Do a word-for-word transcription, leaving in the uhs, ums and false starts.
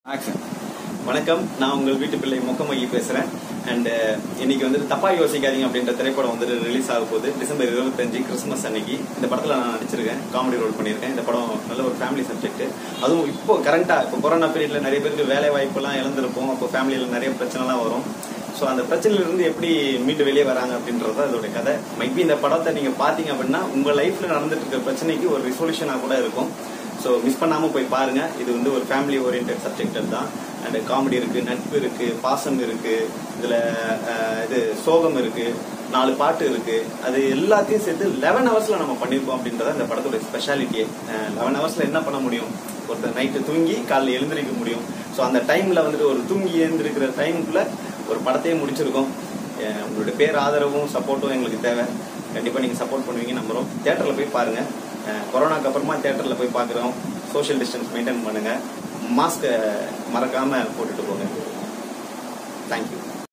Action. வணக்கம், நான் உங்கள் வீட்டு பிள்ளை மொக்கமகி பேசுறேன். அண்ட் இன்னைக்கு வந்து தப்பா யோசிக்காதீங்க அப்படின்ற திரைப்படம் வந்து ரிலீஸ் ஆக போகுது டிசம்பர் இருபத்தஞ்சு கிறிஸ்துமஸ் அன்னைக்கு. இந்த படத்துல நான் நடிச்சிருக்கேன், காமெடி ரோல் பண்ணியிருக்கேன். இந்த படம் நல்ல ஒரு ஃபேமிலி சப்ஜெக்ட். அதுவும் இப்போ கரண்டா இப்போ கொரோனா பீரியட்ல நிறைய பேருக்கு வேலை வாய்ப்பு எல்லாம் இழந்திருப்போம். அப்போ ஃபேமிலியில நிறைய பிரச்சனை எல்லாம் வரும். ஸோ அந்த பிரச்சனையில இருந்து எப்படி மீண்டு வெளியே வராங்க அப்படின்றத அதோட கதை. மைபி இந்த படத்தை நீங்க பாத்தீங்க அப்படின்னா உங்க லைஃப்ல நடந்துட்டு இருக்க பிரச்சனைக்கு ஒரு ரிசொல்யூஷனா கூட இருக்கும். ஸோ மிஸ் பண்ணாம போய் பாருங்க. இது வந்து ஒரு ஃபேமிலி ஓரியன்ட் சப்ஜெக்ட் தான். அண்ட் காமெடி இருக்கு, நட்பு இருக்கு, பாசம் இருக்கு, இதுல இது சோகம் இருக்கு, நாலு பாட்டு இருக்கு. அது எல்லாத்தையும் சேர்த்து லெவன் ஹவர்ஸ்ல நம்ம பண்ணிருக்கோம் அப்படின்றத இந்த படத்தோட ஸ்பெஷாலிட்டியே. லெவன் ஹவர்ஸ்ல என்ன பண்ண முடியும்? ஒருத்தர் நைட்டு தூங்கி காலைல எழுந்திருக்க முடியும். ஸோ அந்த டைம்ல வந்துட்டு ஒரு தூங்கி எழுந்திருக்கிற டைமுக்குள்ள ஒரு படத்தையே முடிச்சிருக்கோம். உங்களுடைய பேர் ஆதரவும் சப்போர்ட்டும் எங்களுக்கு தேவை. கண்டிப்பா நீங்க சப்போர்ட் பண்ணுவீங்க நம்புறோம். தியேட்டர்ல போய் பாருங்க. கொரோனாக்கு அப்புறமா தியேட்டர்ல போய் பாக்குறோம். சோஷியல் டிஸ்டன்ஸ் மெயின்டைன் பண்ணுங்க. மாஸ்க் மறக்காம போட்டுட்டு போங்க. தேங்க்யூ.